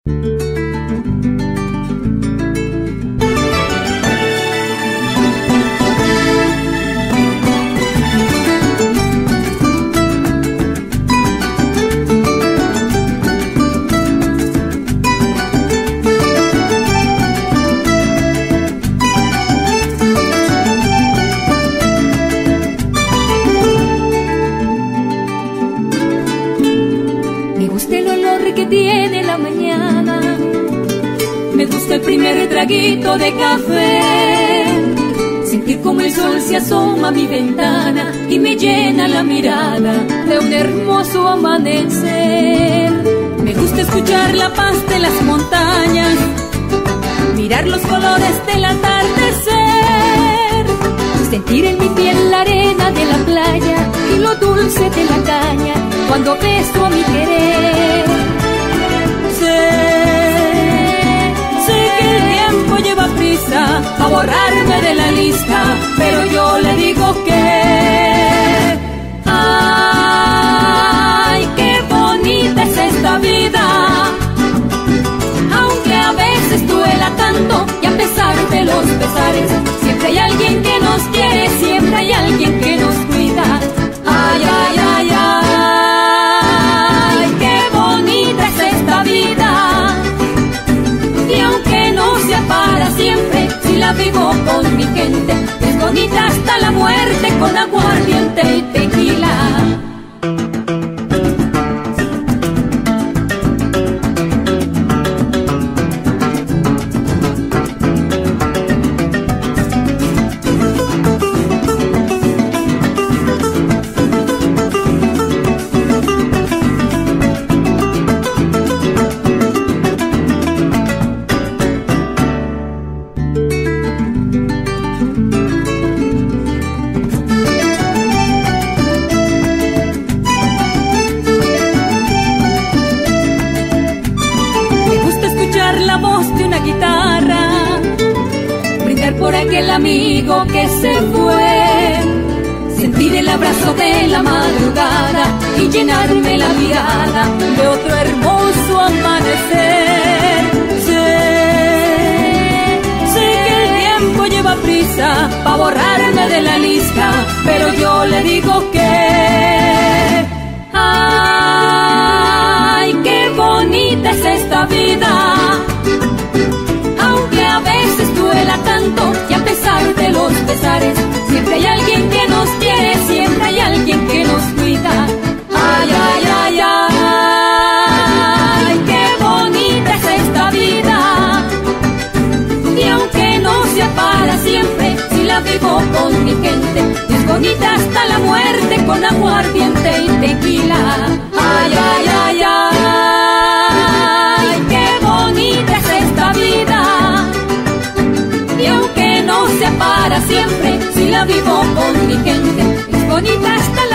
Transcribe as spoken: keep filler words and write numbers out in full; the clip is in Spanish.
Me gusta el olor que tiene la mañana, me gusta el primer traguito de café, sentir como el sol se asoma a mi ventana y me llena la mirada de un hermoso amanecer. Me gusta escuchar la paz de las montañas, mirar los colores del atardecer, sentir en mi piel la arena de la playa y lo dulce de la caña cuando beso a mi querer. Sé, sé que el tiempo lleva prisa a borrarme de la lista, pero yo le digo que ay, qué bonita es esta vida, aunque a veces duela tanto y a pesar de los pesares, siempre hay alguien que nos quiere, siempre hay alguien que nos cuida. Ay, ay, ay, ay, qué bonita es esta vida, y aunque no sea para siempre, si la vivo con mi gente, es bonita hasta la muerte con aguardiente y tequila. La voz de una guitarra, brindar por aquel amigo que se fue, sentir el abrazo de la madrugada y llenarme la mirada de otro hermoso amanecer. Sé, sé que el tiempo lleva prisa pa' borrarme de la lista, pero yo le digo que ay, qué bonita es esta vida, aunque a veces duela tanto y a pesar de los pesares, siempre hay alguien que nos quiere, siempre hay alguien que nos cuida. Ay, ay, ay, ay, qué bonita es esta vida, y aunque no sea para siempre, si la vivo con mi gente, es bonita hasta la muerte con aguardiente y tequila. Ay, ay, ay, ay, qué bonita es esta vida, y aunque no sea para siempre, si la vivo con mi gente, es bonita hasta la